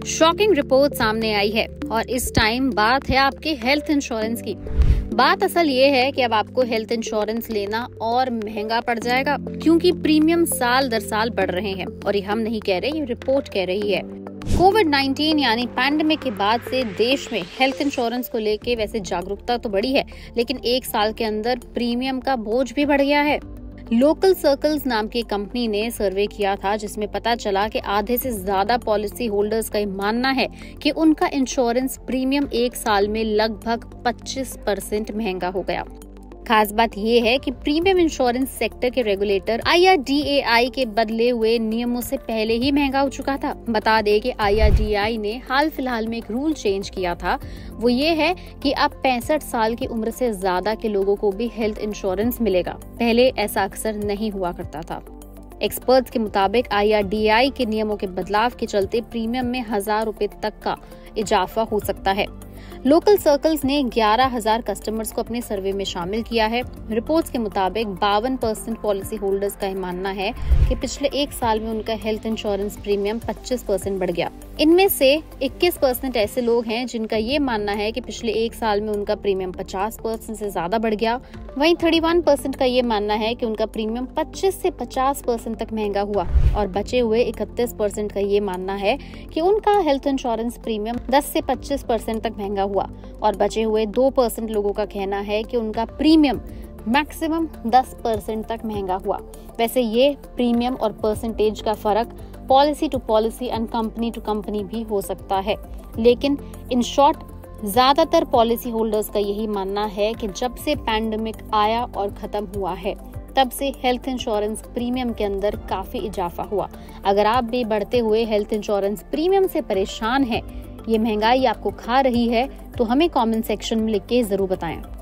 Shocking report सामने आई है और इस टाइम बात है आपके हेल्थ इंश्योरेंस की। बात असल ये है कि अब आपको हेल्थ इंश्योरेंस लेना और महंगा पड़ जाएगा क्योंकि प्रीमियम साल दर साल बढ़ रहे हैं। और ये हम नहीं कह रहे, ये रिपोर्ट कह रही है। कोविड-19 यानी पैंडेमिक के बाद से देश में हेल्थ इंश्योरेंस को लेके वैसे जागरूकता तो बढ़ी है, लेकिन एक साल के अंदर प्रीमियम का बोझ भी बढ़ गया है। लोकल सर्कल्स नाम की कंपनी ने सर्वे किया था जिसमें पता चला कि आधे से ज्यादा पॉलिसी होल्डर्स का मानना है कि उनका इंश्योरेंस प्रीमियम एक साल में लगभग 25% महंगा हो गया। खास बात यह है कि प्रीमियम इंश्योरेंस सेक्टर के रेगुलेटर IRDAI के बदले हुए नियमों से पहले ही महंगा हो चुका था। बता दें कि IRDAI ने हाल फिलहाल में एक रूल चेंज किया था। वो ये है कि अब 65 साल की उम्र से ज्यादा के लोगों को भी हेल्थ इंश्योरेंस मिलेगा। पहले ऐसा अक्सर नहीं हुआ करता था। एक्सपर्ट्स के मुताबिक IRDAI के नियमों के बदलाव के चलते प्रीमियम में 1000 रुपए तक का इजाफा हो सकता है। लोकल सर्कल्स ने 11,000 कस्टमर्स को अपने सर्वे में शामिल किया है। रिपोर्ट्स के मुताबिक 52% पॉलिसी होल्डर्स का मानना है कि पिछले एक साल में उनका हेल्थ इंश्योरेंस प्रीमियम 25% बढ़ गया। इनमें से 21% ऐसे लोग हैं जिनका ये मानना है कि पिछले एक साल में उनका प्रीमियम 50% से ज्यादा बढ़ गया। वहीं 31% का ये मानना है कि उनका प्रीमियम 25 से 50% तक महंगा हुआ और बचे हुए 31% का ये मानना है कि उनका हेल्थ इंश्योरेंस प्रीमियम 10 से 25% तक महंगा हुआ और बचे हुए 2% लोगों का कहना है कि उनका प्रीमियम मैक्सिमम 10% तक महंगा हुआ। वैसे ये प्रीमियम और परसेंटेज का फर्क policy to policy and company to company भी हो सकता है, लेकिन इन शॉर्ट ज्यादातर पॉलिसी होल्डर्स का यही मानना है कि जब से पैंडेमिक आया और खत्म हुआ है तब से हेल्थ इंश्योरेंस प्रीमियम के अंदर काफी इजाफा हुआ। अगर आप भी बढ़ते हुए हेल्थ इंश्योरेंस प्रीमियम से परेशान हैं, ये महंगाई आपको खा रही है, तो हमें कमेंट सेक्शन में लिख के जरूर बताएं।